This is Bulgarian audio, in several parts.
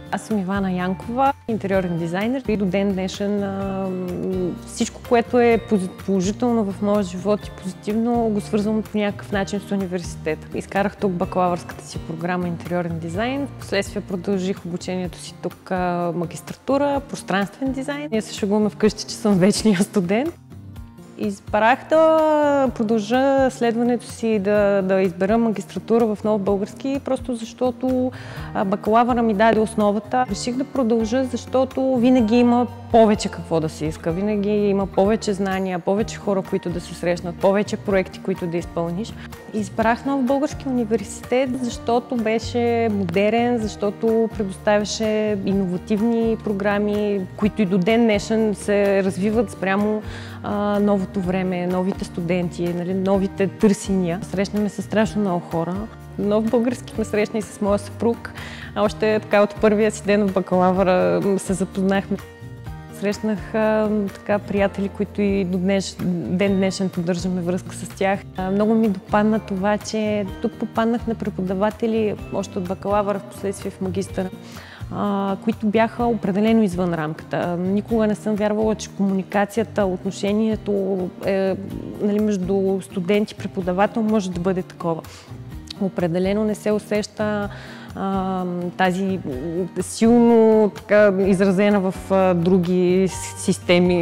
Аз съм Ивана Янкова, интериорен дизайнер и до ден днешен всичко, което е положително в моя живот и позитивно, го свързвам по някакъв начин с университета. Изкарах тук бакалавърската си програма интериорен дизайн, впоследствие продължих обучението си тук магистратура, пространствен дизайн. Ние се шегуваме вкъщи, че съм вечния студент. Избрах да продължа следването си, да избера магистратура в Нов български, просто защото бакалавъра ми даде основата. Реших да продължа, защото винаги има повече какво да се иска, винаги има повече знания, повече хора, които да се срещнат, повече проекти, които да изпълниш. Избрах Нов български университет, защото беше модерен, защото предоставяше иновативни програми, които и до ден днешен се развиват спрямо новото време, новите студенти, новите търсения. Срещнаме се страшно много хора. Нов български ме срещна и с моя съпруг. Още така от първия си ден в бакалавъра се запознахме. Срещнах приятели, които и до ден днешен поддържаме връзка с тях. Много ми допадна това, че тук попаднах на преподаватели още от бакалавъра, впоследствие в магистъра, които бяха определено извън рамката. Никога не съм вярвала, че комуникацията, отношението между студент и преподавател може да бъде такова. Определено не се усеща тази силно изразена в други системи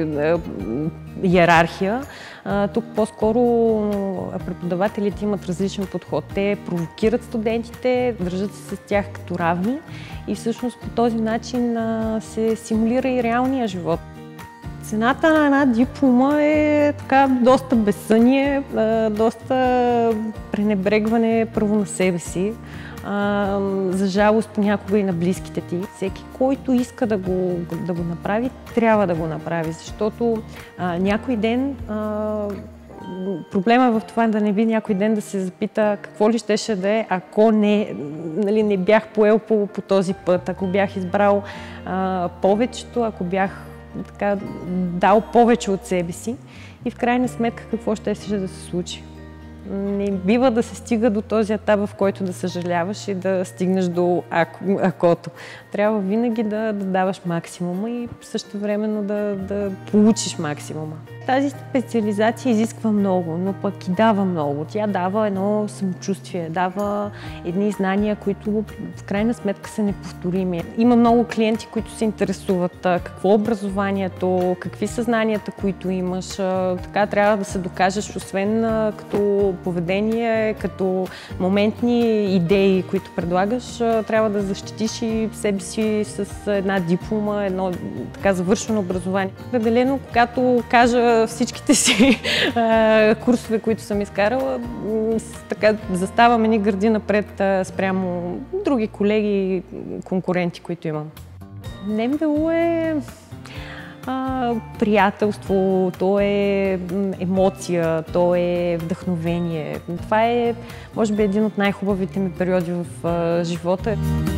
иерархия. Тук по-скоро преподавателите имат различен подход. Те провокират студентите, държат се с тях като равни и всъщност по този начин се симулира и реалния живот. Цената на една диплома е доста безсъние, доста пренебрегване първо на себе си, за жалост понякога и на близките ти. Всеки, който иска да го направи, трябва да го направи, защото някой ден проблема е в това да не би някой ден да се запита какво ли щеше да е, ако не бях поел по този път, ако бях избрал повечето, ако бях дал повече от себе си и в крайна сметка какво щеше да се случи. Не бива да се стига до този етап, в който да съжаляваш и да стигнеш до акото. Трябва винаги да даваш максимума и същевременно да получиш максимума. Тази специализация изисква много, но пък и дава много. Тя дава едно самочувствие, дава едни знания, които в крайна сметка са неповторими. Има много клиенти, които се интересуват какво е образованието, какви са знанията, които имаш. Така трябва да се докажеш, освен като поведение, като моментни идеи, които предлагаш, трябва да защитиш и себе си с една диплома, едно завършено образование. Определено, когато кажа всичките си курсове, които съм изкарала, заставам едни гърди напред спрямо други колеги и конкуренти, които имам. НМБУ е приятелство, то е емоция, то е вдъхновение. Това е, може би, един от най-хубавите ми периоди в живота.